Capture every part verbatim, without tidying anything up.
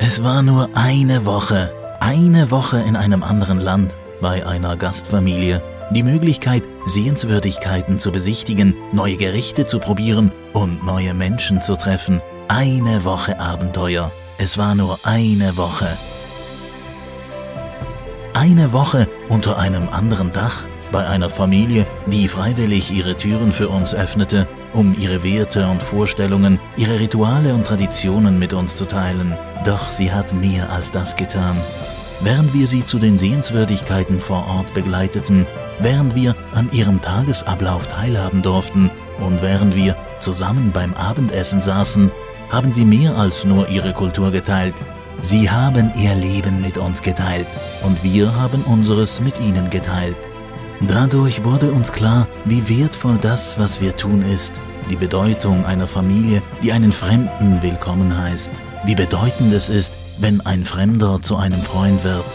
Es war nur eine Woche, eine Woche in einem anderen Land, bei einer Gastfamilie. Die Möglichkeit, Sehenswürdigkeiten zu besichtigen, neue Gerichte zu probieren und neue Menschen zu treffen. Eine Woche Abenteuer. Es war nur eine Woche. Eine Woche unter einem anderen Dach, bei einer Familie, die freiwillig ihre Türen für uns öffnete, um ihre Werte und Vorstellungen, ihre Rituale und Traditionen mit uns zu teilen. Doch sie hat mehr als das getan. Während wir sie zu den Sehenswürdigkeiten vor Ort begleiteten, während wir an ihrem Tagesablauf teilhaben durften und während wir zusammen beim Abendessen saßen, haben sie mehr als nur ihre Kultur geteilt. Sie haben ihr Leben mit uns geteilt und wir haben unseres mit ihnen geteilt. Dadurch wurde uns klar, wie wertvoll das, was wir tun, ist. Die Bedeutung einer Familie, die einen Fremden willkommen heißt. Wie bedeutend es ist, wenn ein Fremder zu einem Freund wird.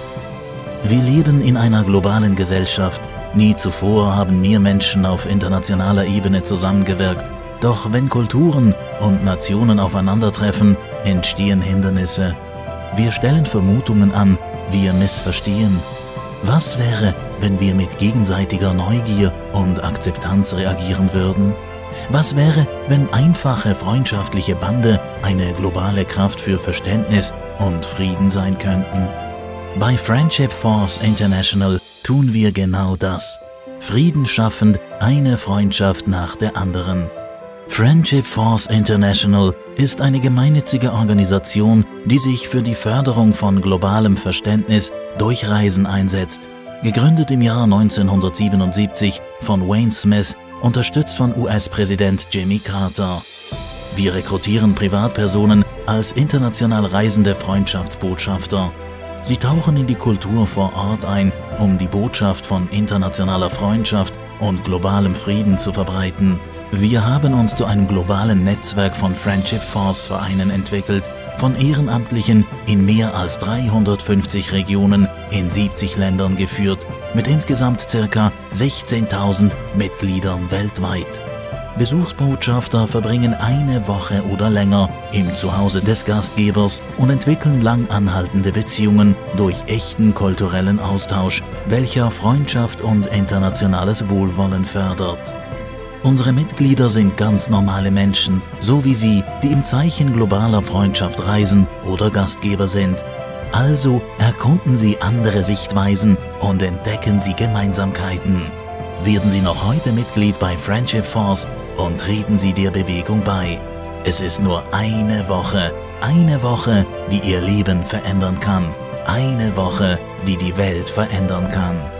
Wir leben in einer globalen Gesellschaft. Nie zuvor haben mehr Menschen auf internationaler Ebene zusammengewirkt. Doch wenn Kulturen und Nationen aufeinandertreffen, entstehen Hindernisse. Wir stellen Vermutungen an, wir missverstehen. Was wäre, wenn wir mit gegenseitiger Neugier und Akzeptanz reagieren würden? Was wäre, wenn einfache freundschaftliche Bande eine globale Kraft für Verständnis und Frieden sein könnten? Bei Friendship Force International tun wir genau das. Frieden schaffend eine Freundschaft nach der anderen. Friendship Force International ist eine gemeinnützige Organisation, die sich für die Förderung von globalem Verständnis durch Reisen einsetzt. Gegründet im Jahr neunzehnhundertsiebenundsiebzig von Wayne Smith, unterstützt von U S-Präsident Jimmy Carter. Wir rekrutieren Privatpersonen als international reisende Freundschaftsbotschafter. Sie tauchen in die Kultur vor Ort ein, um die Botschaft von internationaler Freundschaft und globalem Frieden zu verbreiten. Wir haben uns zu einem globalen Netzwerk von Friendship Force Vereinen entwickelt, von Ehrenamtlichen in mehr als dreihundertfünfzig Regionen in siebzig Ländern geführt, mit insgesamt ca. sechzehntausend Mitgliedern weltweit. Besuchsbotschafter verbringen eine Woche oder länger im Zuhause des Gastgebers und entwickeln lang anhaltende Beziehungen durch echten kulturellen Austausch, welcher Freundschaft und internationales Wohlwollen fördert. Unsere Mitglieder sind ganz normale Menschen, so wie Sie, die im Zeichen globaler Freundschaft reisen oder Gastgeber sind. Also erkunden Sie andere Sichtweisen und entdecken Sie Gemeinsamkeiten. Werden Sie noch heute Mitglied bei Friendship Force und treten Sie der Bewegung bei. Es ist nur eine Woche, eine Woche, die Ihr Leben verändern kann. Eine Woche, die die Welt verändern kann.